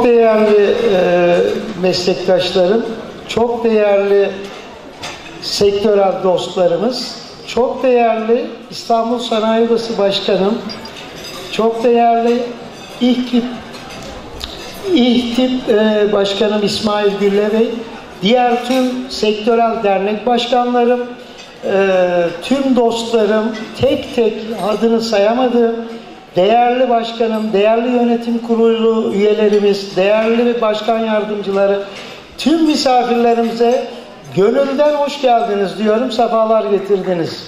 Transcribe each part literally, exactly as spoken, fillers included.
değerli e, meslektaşlarım, çok değerli sektörel dostlarımız, çok değerli İstanbul Sanayi Odası Başkanım, çok değerli İHTİP, İHTİP e, Başkanım İsmail Gülle Bey, diğer tüm sektörel dernek başkanlarım, e, tüm dostlarım, tek tek adını sayamadığım değerli başkanım, değerli yönetim kurulu üyelerimiz, değerli başkan yardımcıları, tüm misafirlerimize gönülden hoş geldiniz diyorum, sefalar getirdiniz.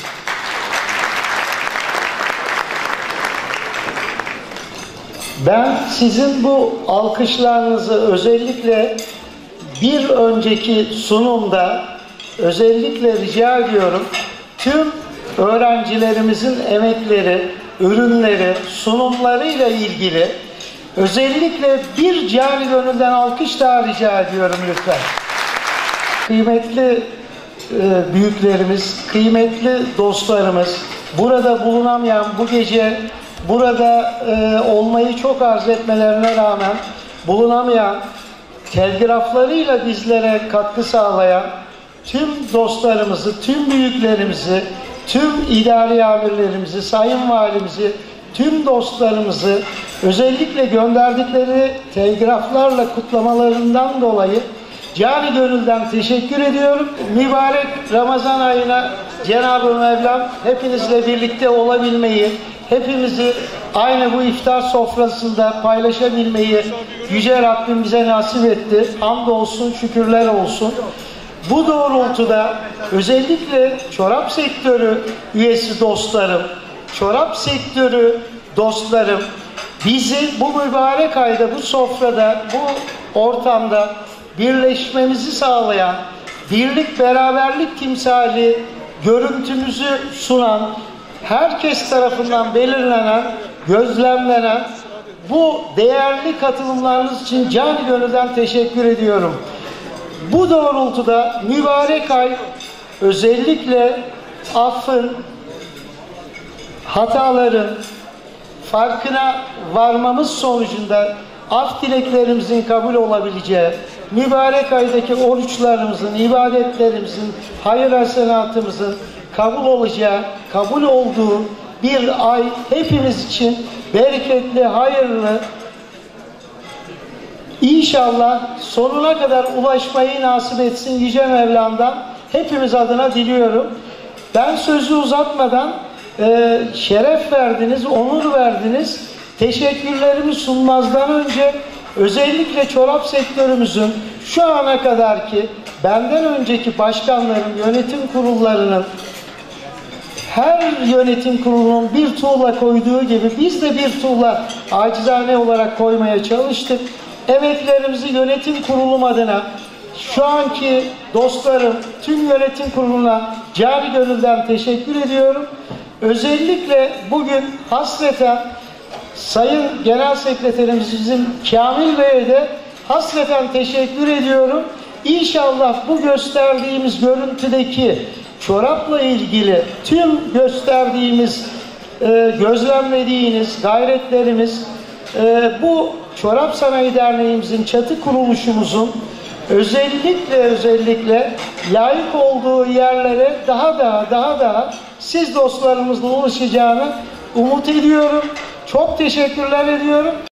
Ben sizin bu alkışlarınızı özellikle bir önceki sunumda özellikle rica ediyorum. Tüm öğrencilerimizin emekleri, ürünleri, sunumlarıyla ilgili özellikle bir cani gönülden alkış daha rica ediyorum lütfen. Kıymetli e, büyüklerimiz, kıymetli dostlarımız, burada bulunamayan, bu gece burada e, olmayı çok arzu etmelerine rağmen bulunamayan, telgraflarıyla bizlere katkı sağlayan tüm dostlarımızı, tüm büyüklerimizi, tüm idari amirlerimizi, sayın valimizi, tüm dostlarımızı özellikle gönderdikleri telgraflarla kutlamalarından dolayı cani gönülden teşekkür ediyorum. Mübarek Ramazan ayına Cenab-ı Mevlam hepinizle birlikte olabilmeyi, hepimizi aynı bu iftar sofrasında paylaşabilmeyi Yüce Rabbim bize nasip etti. Hamdolsun, şükürler olsun. Bu doğrultuda özellikle çorap sektörü üyesi dostlarım, çorap sektörü dostlarım, bizi bu mübarek ayda, bu sofrada, bu ortamda birleşmemizi sağlayan, birlik beraberlik timsali görüntümüzü sunan, herkes tarafından belirlenen, gözlemlenen bu değerli katılımlarınız için canı gönülden teşekkür ediyorum. Bu doğrultuda mübarek ay özellikle affın, hataların farkına varmamız sonucunda af dileklerimizin kabul olabileceği, mübarek aydaki oruçlarımızın, ibadetlerimizin, hayır hasenatımızın kabul olacağı, kabul olduğu bir ay hepimiz için bereketli, hayırlı, İnşallah sonuna kadar ulaşmayı nasip etsin Yüce Mevlam'dan hepimiz adına diliyorum. Ben sözü uzatmadan e, şeref verdiniz, onur verdiniz. Teşekkürlerimi sunmazdan önce özellikle çorap sektörümüzün şu ana kadarki benden önceki başkanların, yönetim kurullarının, her yönetim kurulunun bir tuğla koyduğu gibi biz de bir tuğla acizane olarak koymaya çalıştık. Emeklerimizi yönetim kurulum adına şu anki dostlarım, tüm yönetim kuruluna cari gönülden teşekkür ediyorum. Özellikle bugün hasreten Sayın Genel Sekreterimiz bizim Kamil Bey'e de hasreten teşekkür ediyorum. İnşallah bu gösterdiğimiz görüntüdeki çorapla ilgili tüm gösterdiğimiz, e, gözlemlediğiniz gayretlerimiz e, bu Çorap Sanayi Derneğimizin çatı kuruluşumuzun özellikle özellikle layık olduğu yerlere daha daha daha daha siz dostlarımızla ulaşacağını umut ediyorum. Çok teşekkürler ediyorum.